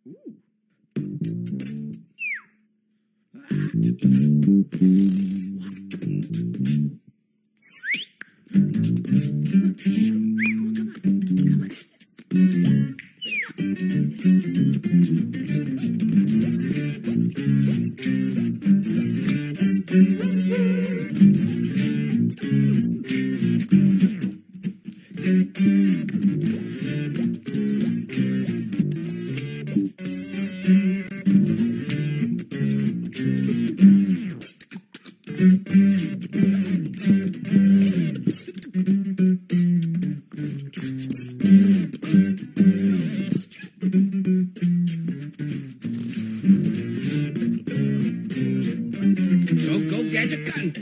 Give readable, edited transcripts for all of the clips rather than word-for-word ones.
Go, Gadget gun!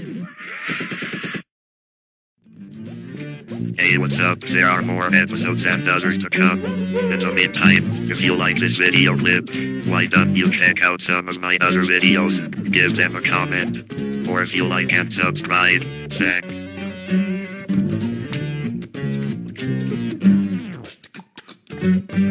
Hey, what's up? There are more episodes and others to come. In the meantime, if you like this video clip, why don't you check out some of my other videos, give them a comment, or if you like and subscribe, thanks. Thank you.